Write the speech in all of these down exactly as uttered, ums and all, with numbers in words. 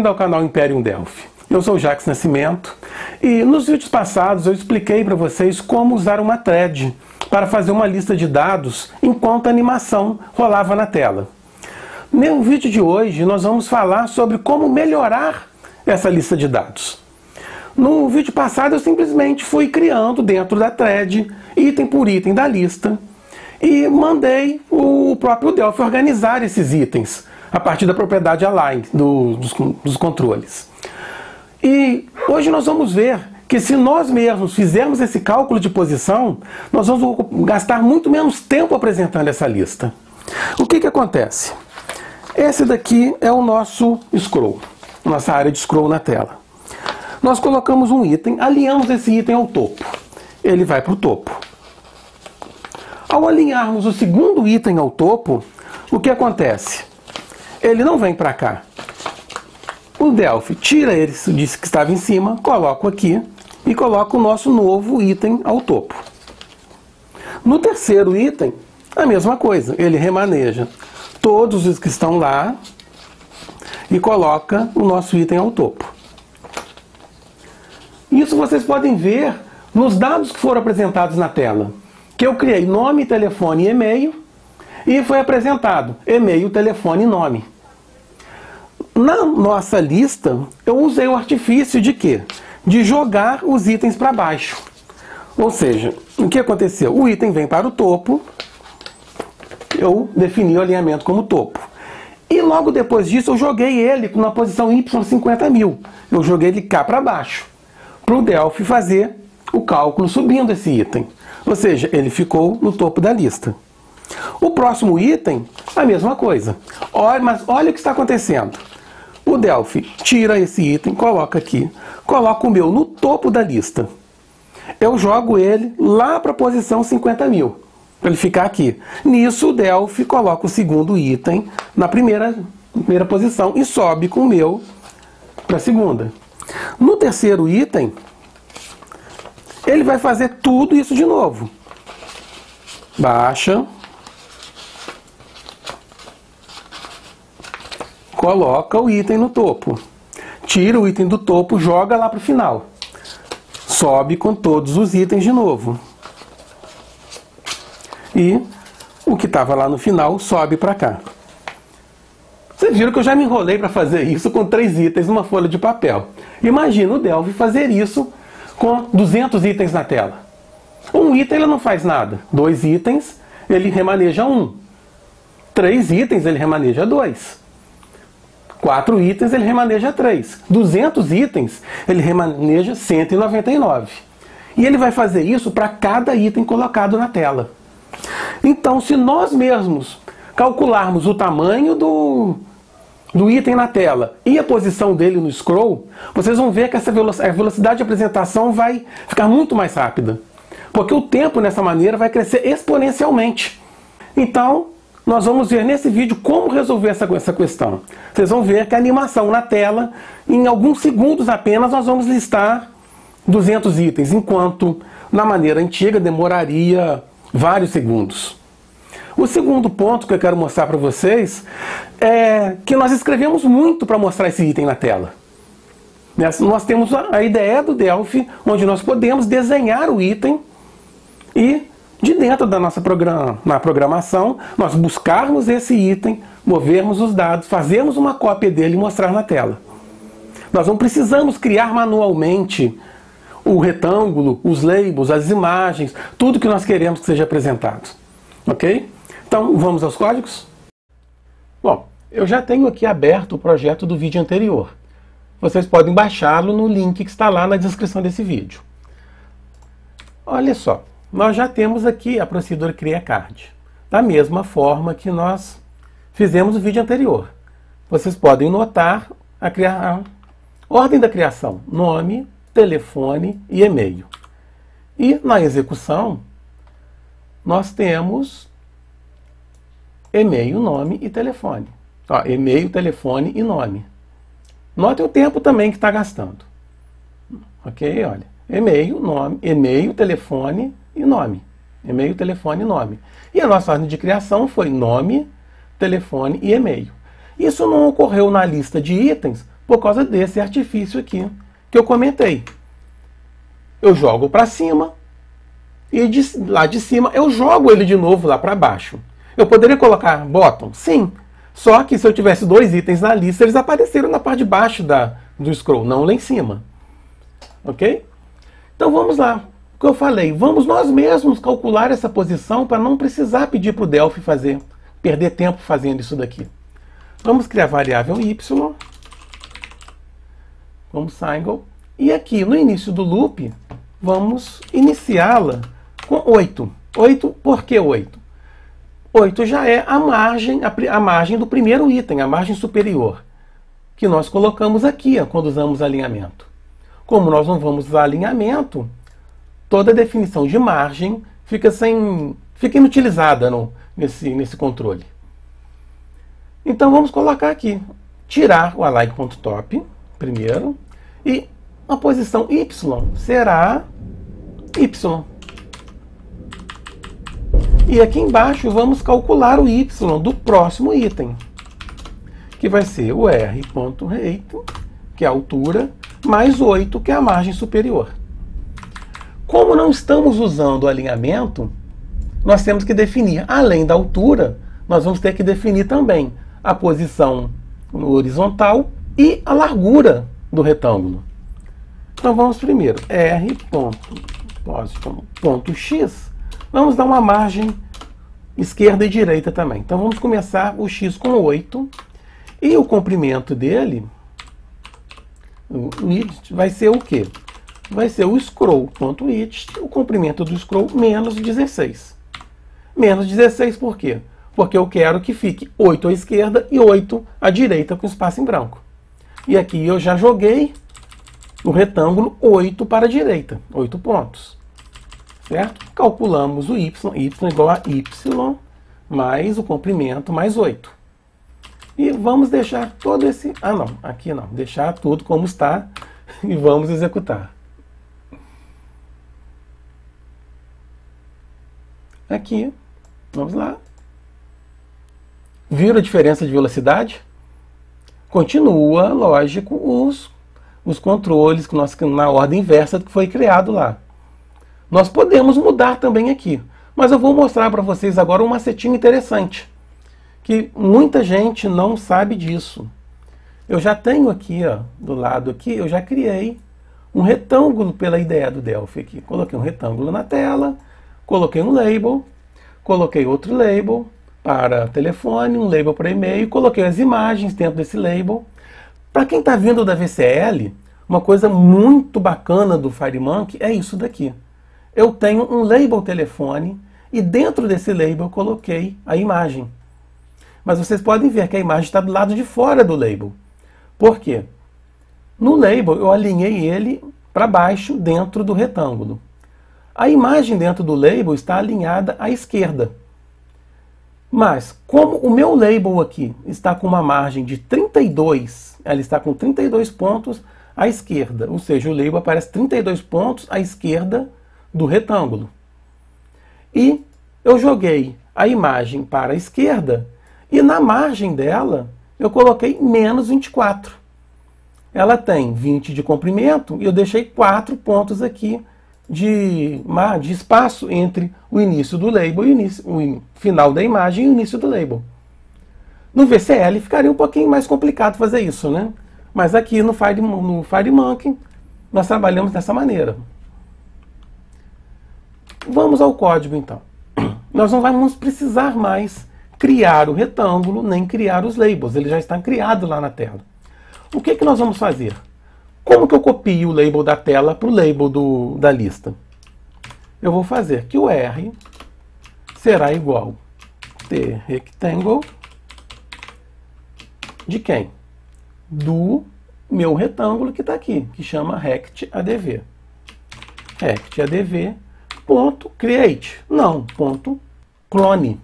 bem-vindo ao canal Imperium Delphi. Eu sou o Jacques Nascimento e nos vídeos passados eu expliquei para vocês como usar uma thread para fazer uma lista de dados enquanto a animação rolava na tela. No vídeo de hoje nós vamos falar sobre como melhorar essa lista de dados. No vídeo passado eu simplesmente fui criando dentro da thread, item por item da lista, e mandei o próprio Delphi organizar esses itens a partir da propriedade align do, dos, dos controles. E hoje nós vamos ver que se nós mesmos fizermos esse cálculo de posição, nós vamos gastar muito menos tempo apresentando essa lista. O que que acontece? Esse daqui é o nosso scroll, nossa área de scroll na tela. Nós colocamos um item, alinhamos esse item ao topo. Ele vai para o topo. Ao alinharmos o segundo item ao topo, o que acontece? Ele não vem para cá. O Delphi tira ele, disse que estava em cima, coloca aqui e coloca o nosso novo item ao topo. No terceiro item, a mesma coisa. Ele remaneja todos os que estão lá e coloca o nosso item ao topo. Isso vocês podem ver nos dados que foram apresentados na tela. Que eu criei nome, telefone e e-mail e foi apresentado e-mail, telefone e nome. Na nossa lista, eu usei o artifício de quê? De jogar os itens para baixo. Ou seja, o que aconteceu? O item vem para o topo, eu defini o alinhamento como topo. E logo depois disso eu joguei ele na posição Y cinquenta mil. Eu joguei ele cá para baixo, para o Delphi fazer o cálculo subindo esse item. Ou seja, ele ficou no topo da lista. O próximo item, a mesma coisa. Olha, mas olha o que está acontecendo. O Delphi tira esse item, coloca aqui, coloca o meu no topo da lista. Eu jogo ele lá para a posição cinquenta mil, para ele ficar aqui. Nisso o Delphi coloca o segundo item na primeira, primeira posição e sobe com o meu para a segunda. No terceiro item, ele vai fazer tudo isso de novo. Baixa. Coloca o item no topo. Tira o item do topo, joga lá para o final. Sobe com todos os itens de novo. E o que estava lá no final sobe para cá. Vocês viram que eu já me enrolei para fazer isso com três itens numa folha de papel. Imagina o Delphi fazer isso com duzentos itens na tela. Um item ele não faz nada. Dois itens ele remaneja um. Três itens ele remaneja dois. Quatro itens ele remaneja três. duzentos itens ele remaneja cento e noventa e nove. E ele vai fazer isso para cada item colocado na tela. Então, se nós mesmos calcularmos o tamanho do, do item na tela e a posição dele no scroll, vocês vão ver que essa velocidade, a velocidade de apresentação vai ficar muito mais rápida. Porque o tempo, nessa maneira, vai crescer exponencialmente. Então, nós vamos ver nesse vídeo como resolver essa, essa questão. Vocês vão ver que a animação na tela, em alguns segundos apenas, nós vamos listar duzentos itens, enquanto na maneira antiga demoraria vários segundos. O segundo ponto que eu quero mostrar para vocês é que nós escrevemos muito para mostrar esse item na tela. Nós temos a ideia do Delphi, onde nós podemos desenhar o item e de dentro da nossa programa, na programação, nós buscarmos esse item, movermos os dados, fazermos uma cópia dele e mostrar na tela. Nós não precisamos criar manualmente o retângulo, os labels, as imagens, tudo que nós queremos que seja apresentado. Ok? Então, vamos aos códigos? Bom, eu já tenho aqui aberto o projeto do vídeo anterior. Vocês podem baixá-lo no link que está lá na descrição desse vídeo. Olha só. Nós já temos aqui a procedura CreaCard, da mesma forma que nós fizemos no vídeo anterior. Vocês podem notar a, a ordem da criação, nome, telefone e e-mail. E na execução, nós temos e-mail, nome e telefone. Ó, e-mail, telefone e nome. Notem o tempo também que está gastando. Ok? Olha, e-mail, nome, e-mail, telefone e nome. E-mail, telefone e nome. E a nossa ordem de criação foi nome, telefone e e-mail. Isso não ocorreu na lista de itens, por causa desse artifício aqui que eu comentei. Eu jogo para cima e de, lá de cima eu jogo ele de novo lá para baixo. Eu poderia colocar bottom? Sim. Só que se eu tivesse dois itens na lista, eles apareceram na parte de baixo da, do scroll, não lá em cima. Ok? Então vamos lá. O que eu falei, vamos nós mesmos calcular essa posição para não precisar pedir para o Delphi fazer, perder tempo fazendo isso daqui. Vamos criar a variável y. Vamos single. E aqui no início do loop, vamos iniciá-la com oito. oito, por que oito? oito já é a margem, a, a margem do primeiro item, a margem superior, que nós colocamos aqui ó, quando usamos alinhamento. Como nós não vamos usar alinhamento, toda a definição de margem fica, sem, fica inutilizada no, nesse, nesse controle. Então vamos colocar aqui, tirar o align.top primeiro, e a posição y será y. E aqui embaixo vamos calcular o y do próximo item, que vai ser o r.height, que é a altura, mais oito, que é a margem superior. Como não estamos usando o alinhamento, nós temos que definir, além da altura, nós vamos ter que definir também a posição no horizontal e a largura do retângulo. Então vamos primeiro, r.position.x, vamos dar uma margem esquerda e direita também. Então vamos começar o x com oito, e o comprimento dele vai ser o quê? Vai ser o scroll.width, o comprimento do scroll, menos dezesseis. Menos dezesseis por quê? Porque eu quero que fique oito à esquerda e oito à direita com espaço em branco. E aqui eu já joguei no retângulo oito para a direita, oito pontos. Certo? Calculamos o y, y igual a y mais o comprimento mais oito. E vamos deixar todo esse... Ah, não, aqui não. Deixar tudo como está e vamos executar. Aqui, vamos lá. Viram a diferença de velocidade? Continua, lógico, os, os controles que nós, na ordem inversa que foi criado lá. Nós podemos mudar também aqui, mas eu vou mostrar para vocês agora um macetinho interessante, que muita gente não sabe disso. Eu já tenho aqui, ó, do lado aqui, eu já criei um retângulo pela ideia do Delphi aqui. Coloquei um retângulo na tela, coloquei um label, coloquei outro label para telefone, um label para e-mail, coloquei as imagens dentro desse label. Para quem está vindo da V C L, uma coisa muito bacana do FireMonkey é isso daqui. Eu tenho um label telefone e dentro desse label eu coloquei a imagem. Mas vocês podem ver que a imagem está do lado de fora do label. Por quê? No label eu alinhei ele para baixo dentro do retângulo. A imagem dentro do label está alinhada à esquerda. Mas, como o meu label aqui está com uma margem de trinta e dois, ela está com trinta e dois pontos à esquerda, ou seja, o label aparece trinta e dois pontos à esquerda do retângulo. E eu joguei a imagem para a esquerda e na margem dela eu coloquei menos vinte e quatro. Ela tem vinte de comprimento e eu deixei quatro pontos aqui de, de espaço entre o início do label e o, início, o final da imagem e o início do label. No V C L ficaria um pouquinho mais complicado fazer isso, né? Mas aqui no, Fire, no FireMonkey nós trabalhamos dessa maneira. Vamos ao código então. Nós não vamos precisar mais criar o retângulo, nem criar os labels. Ele já está criado lá na tela. O que, que nós vamos fazer? Como que eu copio o label da tela para o label do, da lista? Eu vou fazer que o R será igual a rectangle de quem? Do meu retângulo que está aqui, que chama rectadv. Rectadv ponto create, não, ponto clone.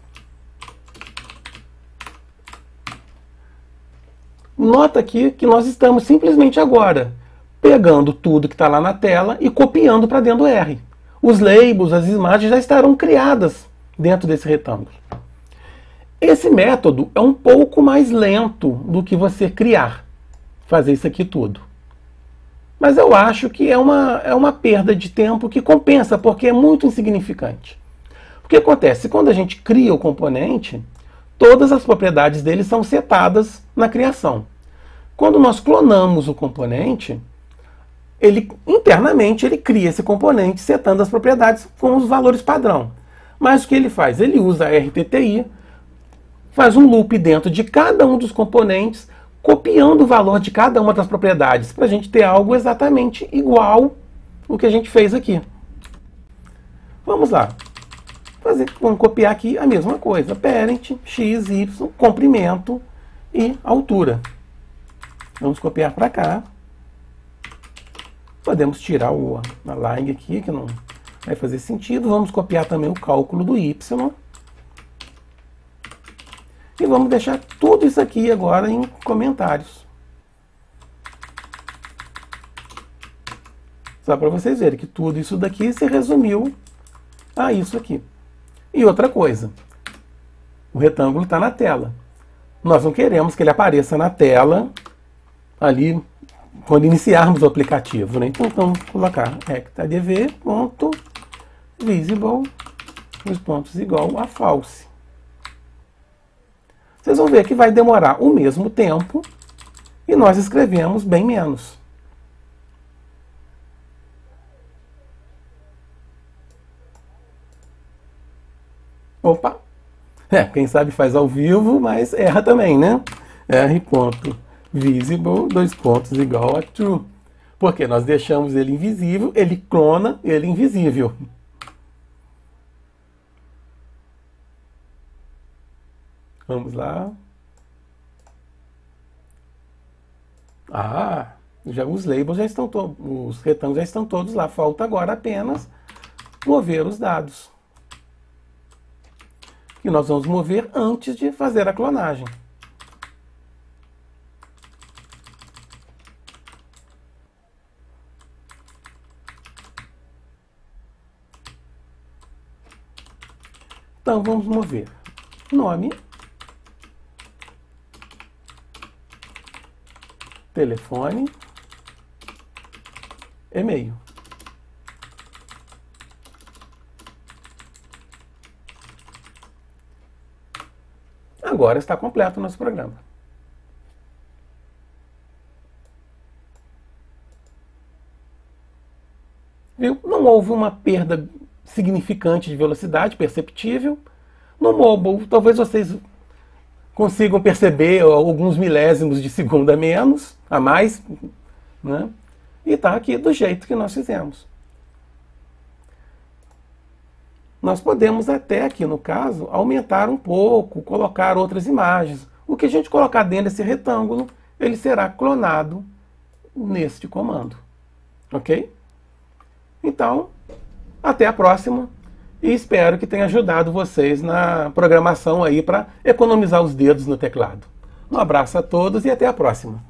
Nota aqui que nós estamos simplesmente agora pegando tudo que está lá na tela e copiando para dentro do R. Os labels, as imagens já estarão criadas dentro desse retângulo. Esse método é um pouco mais lento do que você criar. fazer isso aqui tudo. Mas eu acho que é uma, é uma perda de tempo que compensa, porque é muito insignificante. O que acontece? Quando a gente cria o componente, todas as propriedades dele são setadas na criação. Quando nós clonamos o componente, ele internamente ele cria esse componente setando as propriedades com os valores padrão. Mas o que ele faz? Ele usa a R T T I, faz um loop dentro de cada um dos componentes, copiando o valor de cada uma das propriedades, para a gente ter algo exatamente igual ao que a gente fez aqui. Vamos lá. Fazer, vamos copiar aqui a mesma coisa. Parent, x, y, comprimento e altura. Vamos copiar para cá. Podemos tirar o, a line aqui, que não vai fazer sentido. Vamos copiar também o cálculo do y. E vamos deixar tudo isso aqui agora em comentários. Só para vocês verem que tudo isso daqui se resumiu a isso aqui. E outra coisa, o retângulo está na tela. Nós não queremos que ele apareça na tela ali quando iniciarmos o aplicativo, né? Então vamos colocar rectadv.visible, os pontos igual a false. Vocês vão ver que vai demorar o mesmo tempo e nós escrevemos bem menos. Opa! É, quem sabe faz ao vivo, mas erra também, né? R.visible, dois pontos igual a true. Porque nós deixamos ele invisível, ele clona ele invisível. Vamos lá. Ah, já os labels já estão todos, os retângulos já estão todos lá. Falta agora apenas mover os dados. Que nós vamos mover antes de fazer a clonagem. Então vamos mover nome, telefone, e-mail. Agora está completo o nosso programa. Viu? Não houve uma perda significante de velocidade perceptível. No mobile, talvez vocês consigam perceber alguns milésimos de segundo a menos, a mais, né? E está aqui do jeito que nós fizemos. Nós podemos até aqui, no caso, aumentar um pouco, colocar outras imagens. O que a gente colocar dentro desse retângulo, ele será clonado neste comando. Ok? Então, até a próxima. E espero que tenha ajudado vocês na programação aí para economizar os dedos no teclado. Um abraço a todos e até a próxima.